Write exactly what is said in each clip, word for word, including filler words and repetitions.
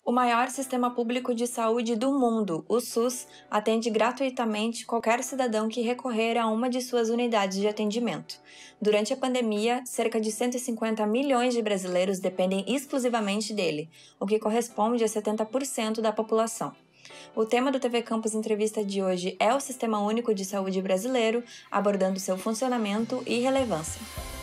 O maior sistema público de saúde do mundo, o SUS, atende gratuitamente qualquer cidadão que recorrer a uma de suas unidades de atendimento. Durante a pandemia, cerca de cento e cinquenta milhões de brasileiros dependem exclusivamente dele, o que corresponde a setenta por cento da população. O tema do T V Campus Entrevista de hoje é o Sistema Único de Saúde brasileiro, abordando seu funcionamento e relevância.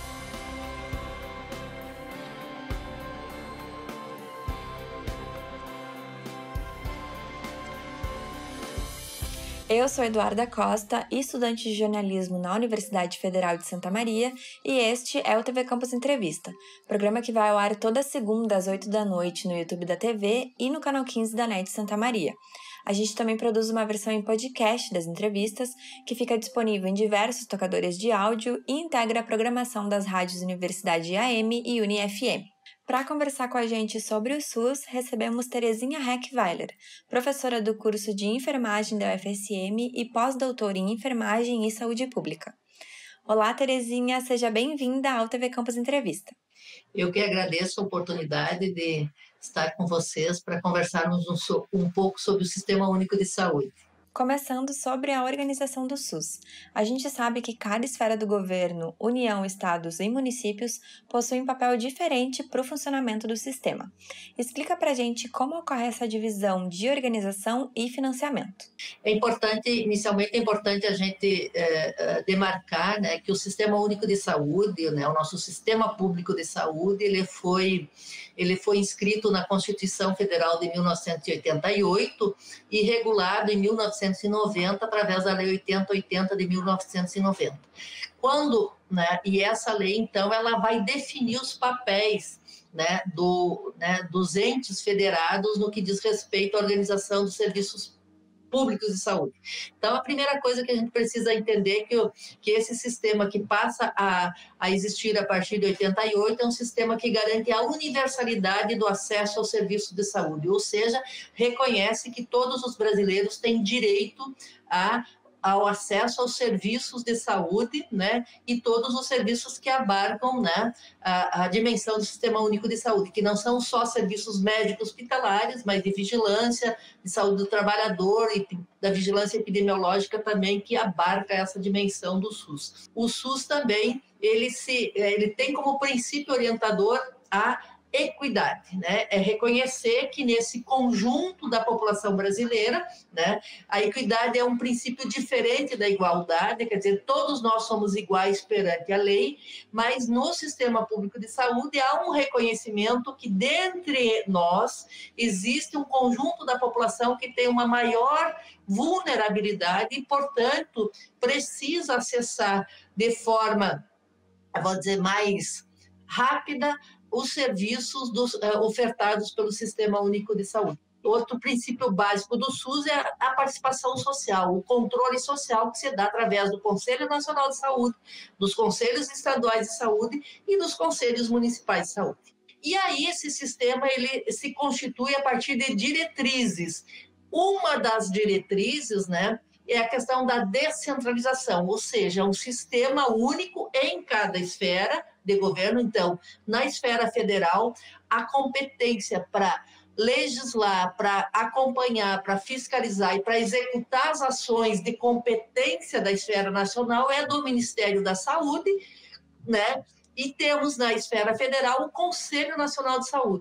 Eu sou Eduarda Costa, estudante de jornalismo na Universidade Federal de Santa Maria, e este é o T V Campus Entrevista, programa que vai ao ar toda segunda às oito da noite no YouTube da T V e no canal quinze da N E T Santa Maria. A gente também produz uma versão em podcast das entrevistas, que fica disponível em diversos tocadores de áudio e integra a programação das rádios Universidade A M e Uni F M. Para conversar com a gente sobre o SUS, recebemos Terezinha Reckweiler, professora do curso de Enfermagem da U F S M e pós-doutora em Enfermagem e Saúde Pública. Olá, Terezinha, seja bem-vinda ao T V Campus Entrevista. Eu que agradeço a oportunidade de estar com vocês para conversarmos um, um pouco sobre o Sistema Único de Saúde. Começando sobre a organização do SUS. A gente sabe que cada esfera do governo, União, estados e municípios possuem um papel diferente para o funcionamento do sistema. Explica para a gente como ocorre essa divisão de organização e financiamento. É importante, inicialmente é importante a gente é, demarcar, né, que o Sistema Único de Saúde, né, o nosso Sistema Público de Saúde, ele foi, ele foi inscrito na Constituição Federal de mil novecentos e oitenta e oito e regulado em mil novecentos e noventa através da Lei oitenta e oitenta de mil novecentos e noventa. Quando, né, e essa lei, então, ela vai definir os papéis, né, do, né, dos entes federados no que diz respeito à organização dos serviços públicos de saúde. Então, a primeira coisa que a gente precisa entender é que, que esse sistema que passa a, a existir a partir de oitenta e oito é um sistema que garante a universalidade do acesso ao serviço de saúde, ou seja, reconhece que todos os brasileiros têm direito a ao acesso aos serviços de saúde, né, e todos os serviços que abarcam, né, a, a dimensão do Sistema Único de Saúde, que não são só serviços médicos hospitalares, mas de vigilância, de saúde do trabalhador e da vigilância epidemiológica também, que abarca essa dimensão do SUS. O SUS também, ele, se, ele tem como princípio orientador a equidade, né? É reconhecer que nesse conjunto da população brasileira, né, a equidade é um princípio diferente da igualdade, quer dizer, todos nós somos iguais perante a lei, mas no sistema público de saúde há um reconhecimento que dentre nós existe um conjunto da população que tem uma maior vulnerabilidade e, portanto, precisa acessar de forma, vou dizer, mais rápida os serviços dos, uh, ofertados pelo Sistema Único de Saúde. Outro princípio básico do SUS é a participação social, o controle social que se dá através do Conselho Nacional de Saúde, dos Conselhos Estaduais de Saúde e dos Conselhos Municipais de Saúde. E aí esse sistema ele se constitui a partir de diretrizes. Uma das diretrizes, né, é a questão da descentralização, ou seja, um sistema único em cada esfera de governo. Então, na esfera federal, a competência para legislar, para acompanhar, para fiscalizar e para executar as ações de competência da esfera nacional é do Ministério da Saúde, né? E temos na esfera federal o Conselho Nacional de Saúde.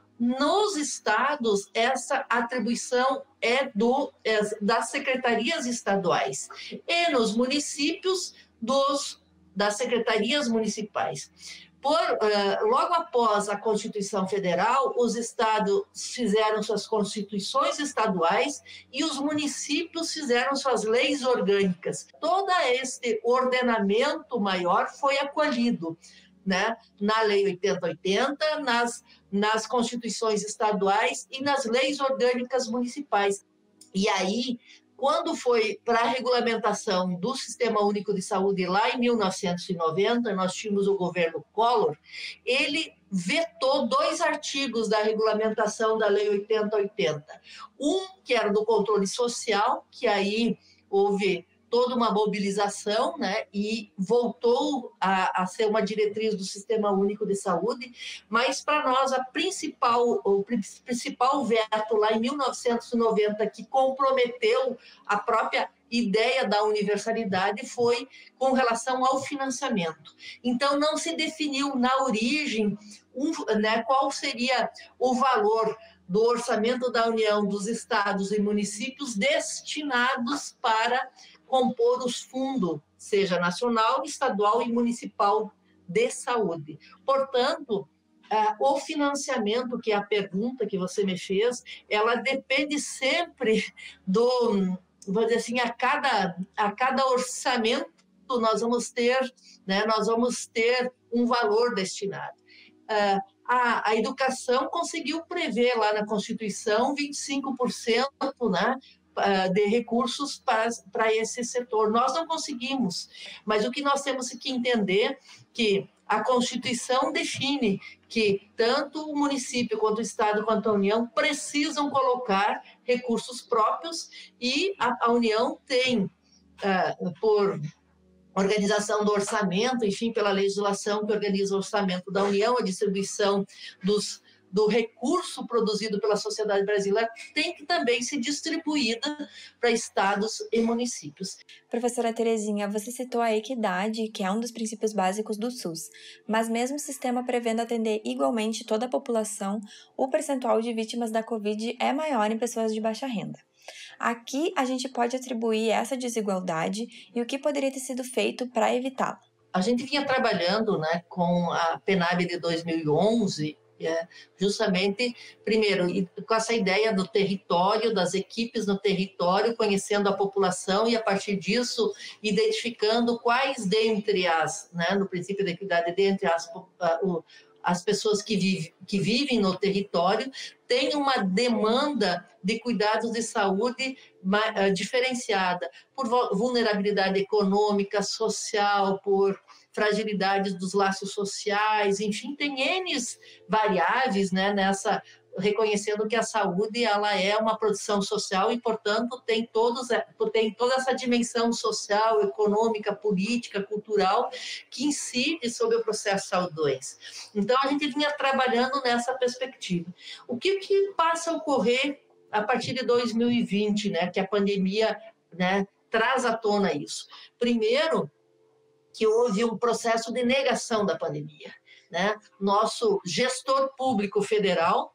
Nos estados, essa atribuição é, do, é das secretarias estaduais e nos municípios dos, das secretarias municipais. Por, uh, logo após a Constituição Federal, os estados fizeram suas constituições estaduais e os municípios fizeram suas leis orgânicas. Todo este ordenamento maior foi acolhido, né, na Lei oitenta e oitenta, nas, nas constituições estaduais e nas leis orgânicas municipais. E aí, quando foi para a regulamentação do Sistema Único de Saúde lá em mil novecentos e noventa, nós tínhamos o governo Collor, ele vetou dois artigos da regulamentação da Lei oitenta e oitenta. Um, que era do controle social, que aí houve toda uma mobilização, né, e voltou a, a ser uma diretriz do Sistema Único de Saúde, mas para nós a principal, o principal veto lá em mil novecentos e noventa que comprometeu a própria ideia da universalidade foi com relação ao financiamento. Então, não se definiu na origem um, né, qual seria o valor do orçamento da União, dos estados e municípios destinados para compor os fundos, seja nacional, estadual e municipal de saúde. Portanto, o financiamento, que é a pergunta que você me fez, ela depende sempre do, vou dizer assim, a cada, a cada orçamento nós vamos ter, né, nós vamos ter um valor destinado. A, a educação conseguiu prever lá na Constituição vinte e cinco por cento, né, de recursos para, para esse setor. Nós não conseguimos, mas o que nós temos que entender que a Constituição define que tanto o município, quanto o Estado, quanto a União precisam colocar recursos próprios e a, a União tem, uh, por organização do orçamento, enfim, pela legislação que organiza o orçamento da União, a distribuição dos, do recurso produzido pela sociedade brasileira tem que também ser distribuída para estados e municípios. Professora Terezinha, você citou a equidade, que é um dos princípios básicos do SUS, mas mesmo o sistema prevendo atender igualmente toda a população, o percentual de vítimas da Covid é maior em pessoas de baixa renda. Aqui a gente pode atribuir essa desigualdade e o que poderia ter sido feito para evitá-la. A gente vinha trabalhando, né, com a PENAB de dois mil e onze, é, justamente, primeiro, com essa ideia do território, das equipes no território, conhecendo a população e, a partir disso, identificando quais dentre as, né, no princípio da equidade, dentre as, uh, as pessoas que, vive, que vivem no território, têm uma demanda de cuidados de saúde uh, diferenciada, por vulnerabilidade econômica, social, por fragilidades dos laços sociais, enfim, tem N variáveis, né, nessa, reconhecendo que a saúde ela é uma produção social e, portanto, tem, todos, tem toda essa dimensão social, econômica, política, cultural, que incide sobre o processo de saúde-doença. Então, a gente vinha trabalhando nessa perspectiva. O que, que passa a ocorrer a partir de dois mil e vinte, né, que a pandemia, né, traz à tona isso? Primeiro, que houve um processo de negação da pandemia, né? Nosso gestor público federal,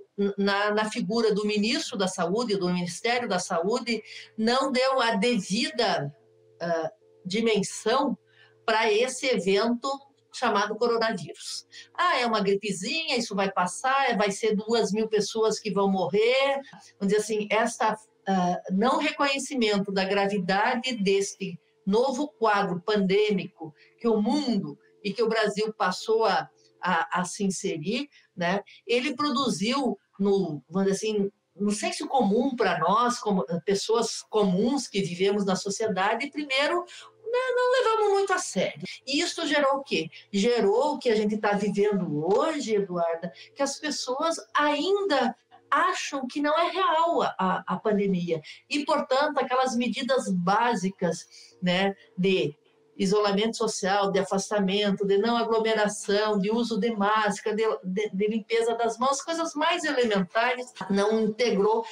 na, na figura do ministro da Saúde, do Ministério da Saúde, não deu a devida uh, dimensão para esse evento chamado coronavírus. Ah, é uma gripezinha, isso vai passar, vai ser duas mil pessoas que vão morrer. Vamos dizer assim, esta uh, não reconhecimento da gravidade deste novo quadro pandêmico que o mundo e que o Brasil passou a, a, a se inserir, né? Ele produziu, no, vamos dizer assim, no senso comum para nós, como pessoas comuns que vivemos na sociedade, primeiro, não, não levamos muito a sério. E isso gerou o quê? Gerou o que a gente está vivendo hoje, Eduarda, que as pessoas ainda acham que não é real a, a pandemia. E, portanto, aquelas medidas básicas, né, de isolamento social, de afastamento, de não aglomeração, de uso de máscara, de, de, de limpeza das mãos, coisas mais elementares, não integrou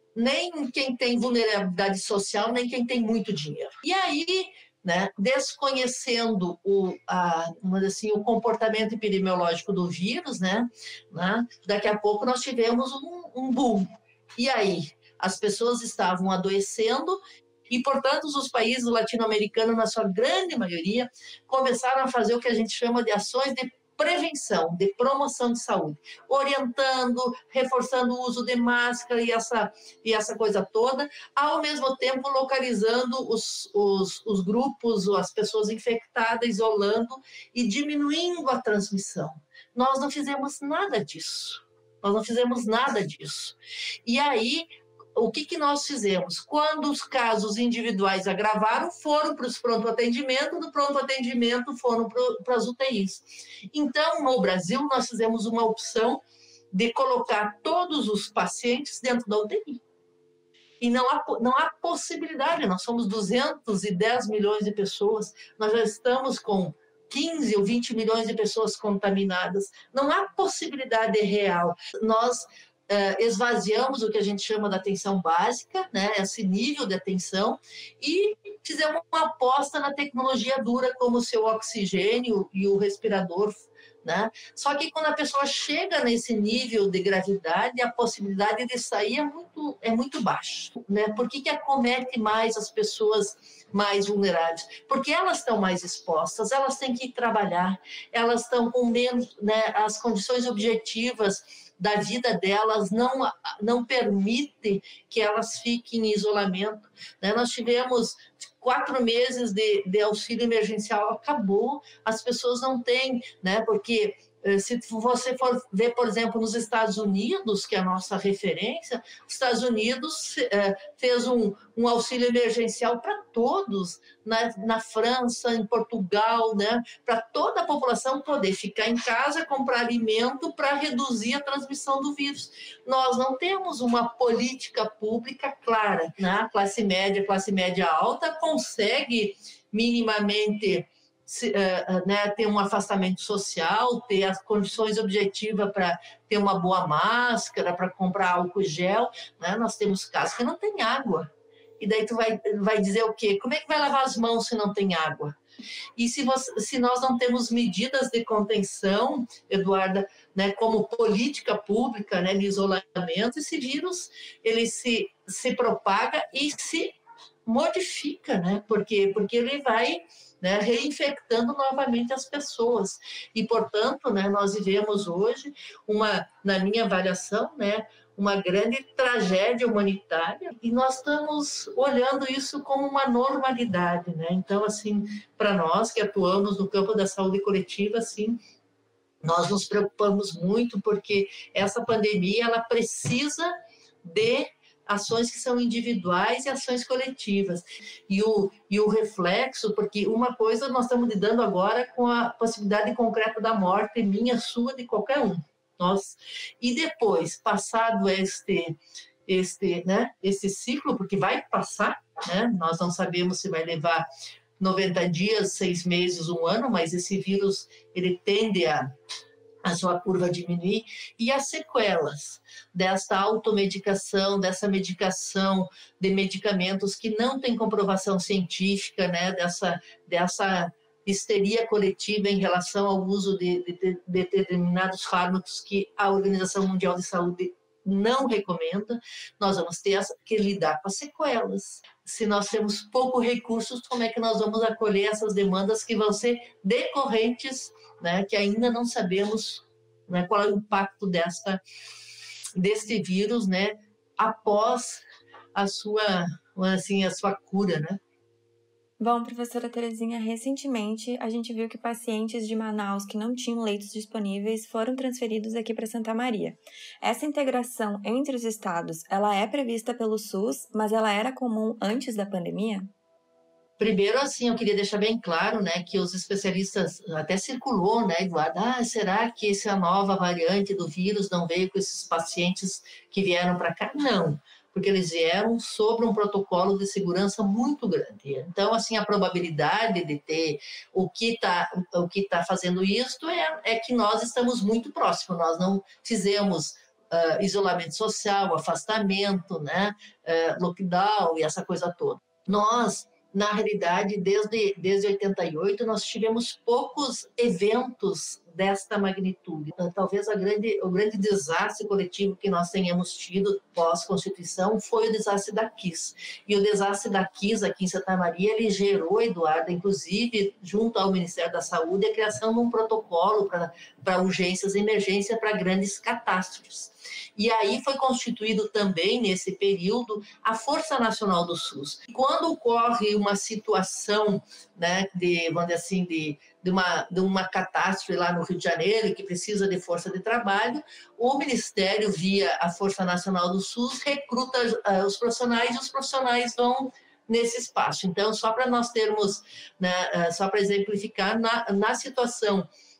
nem quem tem vulnerabilidade social, nem quem tem muito dinheiro. E aí, né, desconhecendo o, a, assim, o comportamento epidemiológico do vírus, né, né, daqui a pouco nós tivemos um, um boom. E aí, as pessoas estavam adoecendo e, portanto, os países latino-americanos, na sua grande maioria, começaram a fazer o que a gente chama de ações de prevenção, de promoção de saúde, orientando, reforçando o uso de máscara e essa, e essa coisa toda, ao mesmo tempo localizando os, os, os grupos, as pessoas infectadas, isolando e diminuindo a transmissão. Nós não fizemos nada disso. Nós não fizemos nada disso. E aí, o que, que nós fizemos? Quando os casos individuais agravaram, foram para os pronto-atendimento, do pronto-atendimento foram para as U T Is. Então, no Brasil, nós fizemos uma opção de colocar todos os pacientes dentro da U T I. E não há, não há possibilidade, nós somos duzentos e dez milhões de pessoas, nós já estamos com quinze ou vinte milhões de pessoas contaminadas, não há possibilidade real. Nós uh, esvaziamos o que a gente chama de atenção básica, né, esse nível de atenção, e fizemos uma aposta na tecnologia dura, como o seu oxigênio e o respirador, né? Só que quando a pessoa chega nesse nível de gravidade, a possibilidade de sair é muito, é muito baixa, né? Por que que acomete mais as pessoas mais vulneráveis? Porque elas estão mais expostas, elas têm que ir trabalhar, elas estão com menos, né, as condições objetivas da vida delas não, não permitem que elas fiquem em isolamento, né? Nós tivemos quatro meses de, de auxílio emergencial, acabou, as pessoas não têm, né? Porque se você for ver, por exemplo, nos Estados Unidos, que é a nossa referência, os Estados Unidos é, fez um, um auxílio emergencial para todos, na, na França, em Portugal, né, para toda a população poder ficar em casa, comprar alimento para reduzir a transmissão do vírus. Nós não temos uma política pública clara, né? A classe média, classe média alta consegue minimamente Se, uh, né, ter um afastamento social, ter as condições objetivas para ter uma boa máscara, para comprar álcool gel, né? Nós temos casos que não tem água. E daí tu vai, vai dizer o quê? Como é que vai lavar as mãos se não tem água? E se, você, se nós não temos medidas de contenção, Eduarda, né, como política pública, né, de isolamento, esse vírus ele se, se propaga e se modifica, né? Porque, porque ele vai... Né, reinfectando novamente as pessoas. E, portanto, né, nós vivemos hoje, uma, na minha avaliação, né, uma grande tragédia humanitária, e nós estamos olhando isso como uma normalidade. Né? Então, assim, para nós que atuamos no campo da saúde coletiva, assim, nós nos preocupamos muito, porque essa pandemia ela precisa de ações que são individuais e ações coletivas. E o, e o reflexo, porque uma coisa nós estamos lidando agora com a possibilidade concreta da morte, minha, sua, de qualquer um. Nós, e depois, passado este, este, né, este ciclo, porque vai passar, né, nós não sabemos se vai levar noventa dias, seis meses, um ano, mas esse vírus ele tende a a sua curva diminuir, e as sequelas desta automedicação, dessa medicação de medicamentos que não tem comprovação científica, né, dessa, dessa histeria coletiva em relação ao uso de, de, de determinados fármacos que a Organização Mundial de Saúde não recomenda, nós vamos ter que lidar com as sequelas. Se nós temos poucos recursos, como é que nós vamos acolher essas demandas que vão ser decorrentes, né, que ainda não sabemos, né, qual é o impacto desta, deste vírus, né, após a sua, assim, a sua cura, né? Bom, professora Terezinha, recentemente a gente viu que pacientes de Manaus que não tinham leitos disponíveis foram transferidos aqui para Santa Maria. Essa integração entre os estados, ela é prevista pelo SUS, mas ela era comum antes da pandemia? Primeiro, assim, eu queria deixar bem claro, né, que os especialistas, até circulou, né, Eduardo, ah, será que essa nova variante do vírus não veio com esses pacientes que vieram para cá? Não, porque eles vieram sobre um protocolo de segurança muito grande. Então, assim, a probabilidade de ter o que está o que tá fazendo isso é, é que nós estamos muito próximos, nós não fizemos uh, isolamento social, afastamento, né, uh, lockdown e essa coisa toda. Nós, na realidade, desde, desde oitenta e oito, nós tivemos poucos eventos desta magnitude. Talvez a grande, o grande desastre coletivo que nós tenhamos tido pós-Constituição foi o desastre da Kiss. E o desastre da Kiss aqui em Santa Maria, ele gerou, Eduardo, inclusive, junto ao Ministério da Saúde, a criação de um protocolo para urgências e emergência para grandes catástrofes. E aí foi constituído também, nesse período, a Força Nacional do SUS. Quando ocorre uma situação, né, de, vamos dizer assim, de, de, uma, de uma catástrofe lá no Rio de Janeiro, que precisa de força de trabalho, o Ministério, via a Força Nacional do SUS, recruta uh, os profissionais, e os profissionais vão nesse espaço. Então, só para nós termos, né, uh, só para exemplificar, na, na situação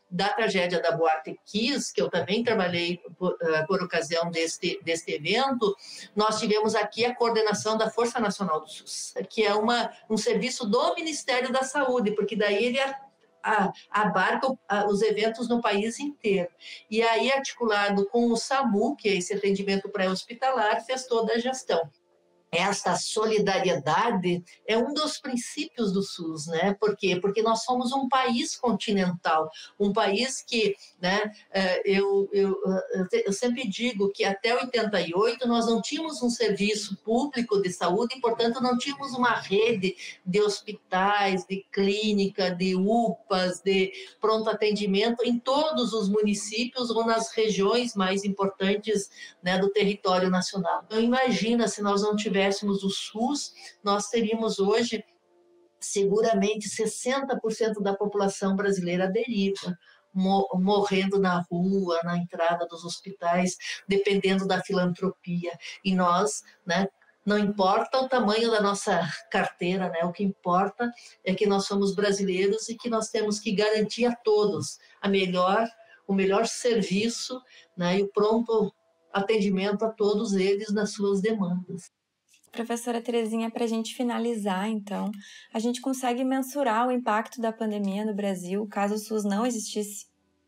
da tragédia da Boate Kiss, que eu também trabalhei por, uh, por ocasião deste, deste evento, nós tivemos aqui a coordenação da Força Nacional do SUS, que é uma, um serviço do Ministério da Saúde, porque daí ele a, a, abarca a, os eventos no país inteiro. E aí, articulado com o SAMU, que é esse atendimento pré-hospitalar, fez toda a gestão. Esta solidariedade é um dos princípios do SUS, né? Por quê? Porque nós somos um país continental, um país que, né, eu, eu, eu sempre digo que até oitenta e oito nós não tínhamos um serviço público de saúde e, portanto, não tínhamos uma rede de hospitais, de clínica, de U P As, de pronto atendimento em todos os municípios ou nas regiões mais importantes, né, do território nacional. Então, imagina se nós não tivéssemos tivéssemos o SUS, nós teríamos hoje seguramente sessenta por cento da população brasileira à deriva, morrendo na rua, na entrada dos hospitais, dependendo da filantropia. E nós, né, não importa o tamanho da nossa carteira, né, o que importa é que nós somos brasileiros e que nós temos que garantir a todos a melhor, o melhor serviço, né, e o pronto atendimento a todos eles nas suas demandas. Professora Terezinha, para a gente finalizar, então, a gente consegue mensurar o impacto da pandemia no Brasil caso o SUS não existisse?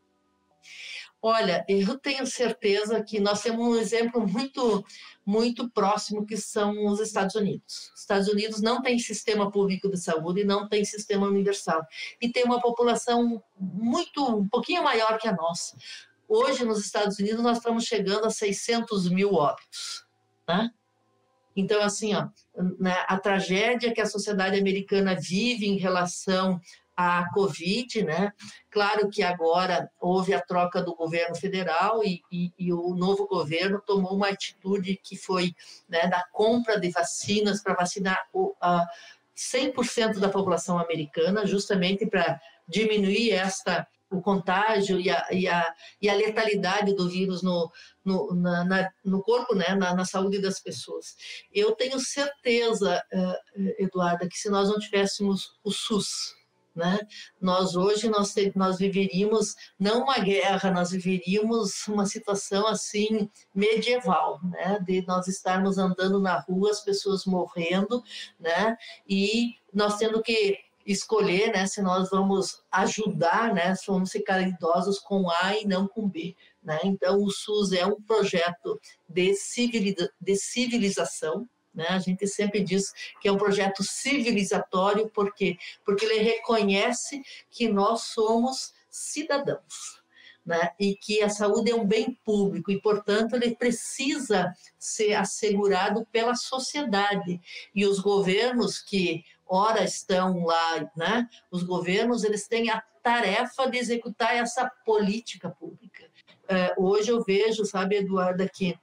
Olha, eu tenho certeza que nós temos um exemplo muito, muito próximo, que são os Estados Unidos. Os Estados Unidos não tem sistema público de saúde, não tem sistema universal, e tem uma população muito, um pouquinho maior que a nossa. Hoje, nos Estados Unidos, nós estamos chegando a seiscentos mil óbitos, né? Então, assim, ó, né, a tragédia que a sociedade americana vive em relação à Covid, né? Claro que agora houve a troca do governo federal e, e, e o novo governo tomou uma atitude que foi, né, da compra de vacinas para vacinar o, a cem por cento da população americana, justamente para diminuir esta o contágio e a, e, a, e a letalidade do vírus no, no, na, na, no corpo, né, na, na saúde das pessoas. Eu tenho certeza, Eduarda, que se nós não tivéssemos o SUS, né, nós hoje nós, nós viveríamos, não uma guerra, nós viveríamos uma situação assim medieval, né, de nós estarmos andando na rua, as pessoas morrendo, né, e nós tendo que escolher, né, se nós vamos ajudar, né, se vamos ficar idosos com A e não com B, né? Então o SUS é um projeto de, civiliza de civilização, né? A gente sempre diz que é um projeto civilizatório, por quê? Porque ele reconhece que nós somos cidadãos, né? E que a saúde é um bem público e, portanto, ele precisa ser assegurado pela sociedade. E os governos que ora estão lá, né? Os governos, eles têm a tarefa de executar essa política pública. É, hoje eu vejo, sabe, Eduarda, que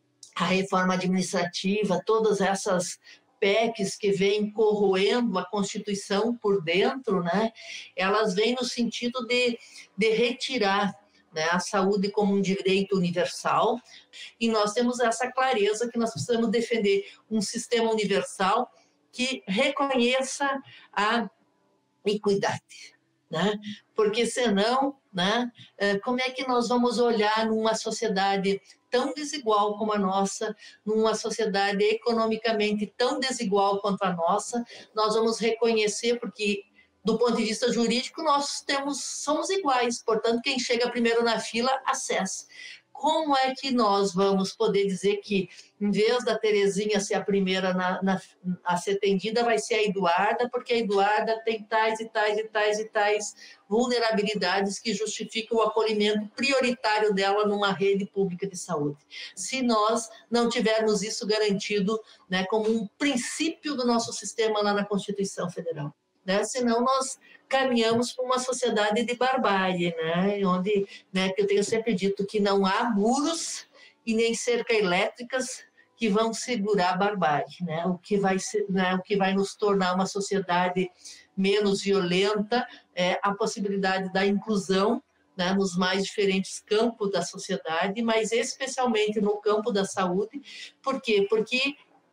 a reforma administrativa, todas essas P E Cs que vêm corroendo a Constituição por dentro, né? Elas vêm no sentido de, de retirar, né, a saúde como um direito universal, e nós temos essa clareza que nós precisamos defender um sistema universal que reconheça a equidade, né? Porque senão, né, como é que nós vamos olhar numa sociedade tão desigual como a nossa, numa sociedade economicamente tão desigual quanto a nossa, nós vamos reconhecer, porque do ponto de vista jurídico nós temos, somos iguais, portanto quem chega primeiro na fila acessa. Como é que nós vamos poder dizer que, em vez da Terezinha ser a primeira na, na, a ser atendida, vai ser a Eduarda, porque a Eduarda tem tais e tais e tais e tais vulnerabilidades que justificam o acolhimento prioritário dela numa rede pública de saúde? Se nós não tivermos isso garantido, né, como um princípio do nosso sistema lá na Constituição Federal. Né? Senão nós caminhamos para uma sociedade de barbárie, né? Onde, né, que eu tenho sempre dito que não há muros e nem cerca elétricas que vão segurar a barbárie, né? O que vai, né, o que vai nos tornar uma sociedade menos violenta é a possibilidade da inclusão, né, nos mais diferentes campos da sociedade, mas especialmente no campo da saúde. Por quê? Porque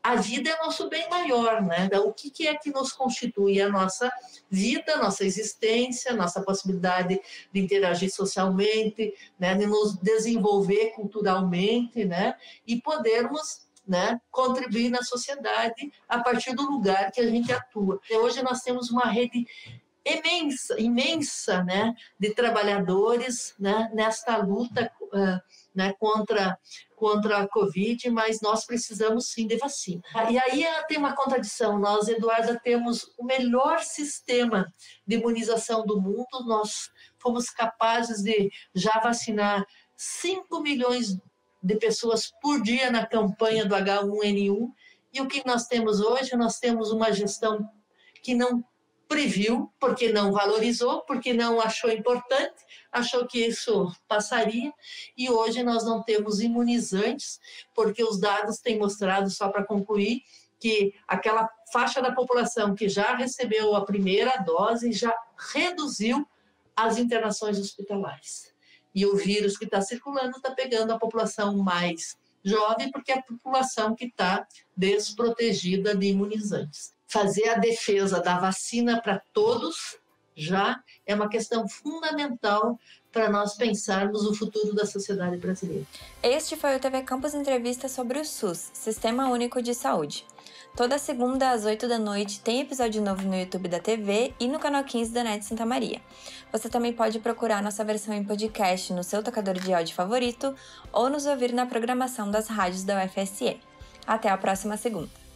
a vida é nosso bem maior, né? Então, o que, que é que nos constitui? A nossa vida, a nossa existência, a nossa possibilidade de interagir socialmente, né? De nos desenvolver culturalmente, né? E podermos, né, contribuir na sociedade a partir do lugar que a gente atua. E hoje nós temos uma rede imensa, imensa, né, de trabalhadores, né, nesta luta uh, né, contra, contra a Covid, mas nós precisamos sim de vacina. E aí tem uma contradição, nós, Eduarda, temos o melhor sistema de imunização do mundo, nós fomos capazes de já vacinar cinco milhões de pessoas por dia na campanha do agá um ene um, e o que nós temos hoje? Nós temos uma gestão que não previu, porque não valorizou, porque não achou importante, achou que isso passaria, e hoje nós não temos imunizantes, porque os dados têm mostrado, só para concluir, que aquela faixa da população que já recebeu a primeira dose já reduziu as internações hospitalares. E o vírus que está circulando está pegando a população mais jovem, porque é a população que está desprotegida de imunizantes. Fazer a defesa da vacina para todos já é uma questão fundamental para nós pensarmos o futuro da sociedade brasileira. Este foi o T V Campus Entrevista sobre o SUS, Sistema Único de Saúde. Toda segunda às oito da noite tem episódio novo no YouTube da T V e no canal quinze da NET Santa Maria. Você também pode procurar nossa versão em podcast no seu tocador de áudio favorito ou nos ouvir na programação das rádios da U F S M. Até a próxima segunda!